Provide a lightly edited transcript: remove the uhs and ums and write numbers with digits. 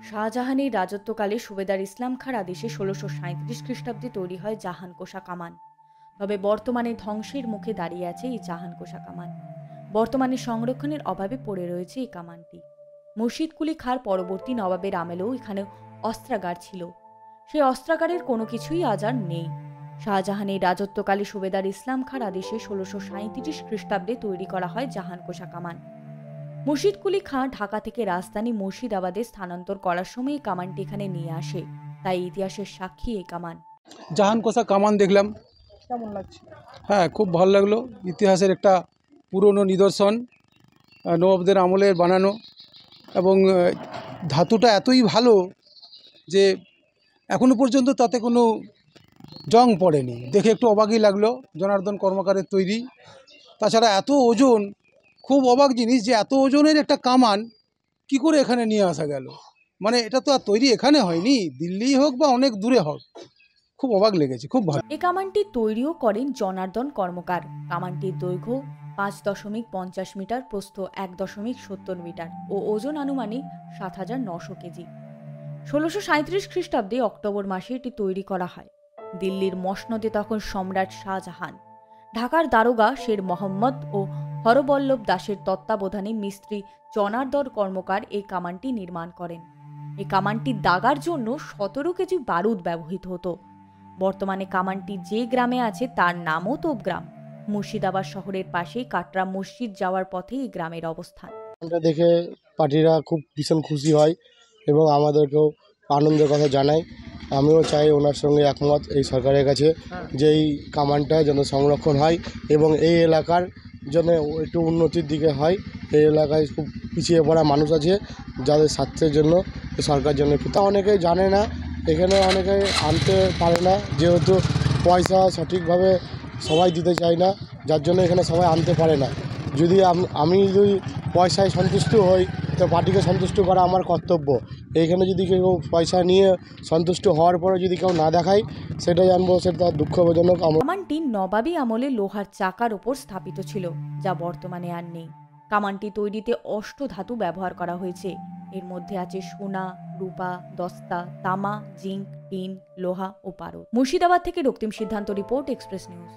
শাহজাহানের রাজত্বকালে সুবেদার ইসলাম খাঁর আদেশে ১৬৩৭ খ্রিস্টাব্দে তৈরি হয় জাহানকোষা কামান। তবে বর্তমানে ধ্বংসের মুখে দাঁড়িয়ে আছে এই জাহানকোষা কামান। বর্তমানে সংরক্ষণের অভাবে পড়ে রয়েছে এই কামানটি। মুর্শিদকুলি খাঁর পরবর্তী নবাবের আমলেও এখানে অস্ত্রাগার ছিল। সেই অস্ত্রাগারের কোনো কিছুই আজ আর নেই। শাহজাহানের রাজত্বকালে সুবেদার ইসলাম খাঁর আদেশে ১৬৩৭ খ্রিস্টাব্দে তৈরি করা হয় জাহানকোষা কামান। মুর্শিদকুলি খাঁ ঢাকা থেকে রাজধানী মুর্শিদাবাদে স্থানান্তর করার সময় এই কামানটি এখানে নিয়ে আসে, তাই ইতিহাসের সাক্ষী এই কামান। জাহানকোষা কামান দেখলাম, কেমন লাগছে? হ্যাঁ খুব ভালো লাগলো। ইতিহাসের একটা পুরনো নিদর্শন, নবাবদের আমলের বানানো, এবং ধাতুটা এতই ভালো যে এখনো পর্যন্ত তাতে কোনো জং পড়েনি। দেখে একটু অবাকই লাগলো, জনার্দন কর্মকারের তৈরি। তাছাড়া এত ওজন, খুব অবাক জিনিস যে এত ওজনের একটা কামান কি করে এখানে নিয়ে আসা গেল। মানে এটা তো আর তৈরি এখানে হয়নি, দিল্লি হোক বা অনেক দূরে হোক। খুব অবাক লেগেছে, খুব ভালো। এই কামানটি তৈরিও করেন জনার্দন কর্মকার। কামানটির দৈর্ঘ্য ৫.৫০ মিটার, প্রস্থ ১.৭০ মিটার ও ওজন আনুমানিক ৭,৯০০ কেজি। ১৬৩৭ খ্রিস্টাব্দে অক্টোবর মাসে এটি তৈরি করা হয়। দিল্লির মসনদে তখন সম্রাট শাহজাহান। ঢাকার দারোগা শের মোহাম্মদ ও হরবল্লভ দাসের তত্ত্বাবধানে মিস্ত্রি জনার্দন কর্মকার এই কামানটি নির্মাণ করেন। এই কামানটি দাগার জন্য ১৭ কেজি বারুদ ব্যবহৃত হতো। বর্তমানে কামানটি যে গ্রামে আছে তার নামও তোপগ্রাম। মুর্শিদাবাদ শহরের পাশেই কাটরা মসজিদ যাওয়ার পথে এই গ্রামের অবস্থান। এটা দেখে পার্টিরা খুব ভীষণ খুশি হয় এবং আমাদেরকেও আনন্দের কথা জানায়। আমিও চাই ওনার সঙ্গে একমত এই সরকারের কাছে যে এই কামানটা যেন সংরক্ষণ হয় এবং এই এলাকার জন্য একটু উন্নতির দিকে হয়। এই এলাকায় খুব পিছিয়ে পড়া মানুষ আছে, যাদের স্বার্থের জন্য সরকার জন্য অনেকে জানে না, এখানে অনেকে আনতে পারে না, যেহেতু পয়সা সঠিকভাবে সবাই দিতে চায় না, যার জন্য এখানে সবাই আনতে পারে না। যদি আমি যদি পয়সায় সন্তুষ্ট হই তো পার্টিকে সন্তুষ্ট করা আমার কর্তব্য। এইখানে যদি কেউ পয়সা নিয়ে সন্তুষ্ট হওয়ার পরে যদি কেউ না দেখায়, সেটা জানবো সেটা দুঃখজনক। কামানটি নবাবী আমলে লোহার চাকার উপর স্থাপিত ছিল, যা বর্তমানে আর নেই। কামানটি তৈরিতে অষ্টধাতু ব্যবহার করা হয়েছে। এর মধ্যে আছে সোনা, রূপা, দস্তা, তামা, জিঙ্ক, টিন, লোহা ও পারদ। মুর্শিদাবাদ থেকে রক্তিম সিদ্ধান্ত রিপোর্ট, এক্সপ্রেস নিউজ।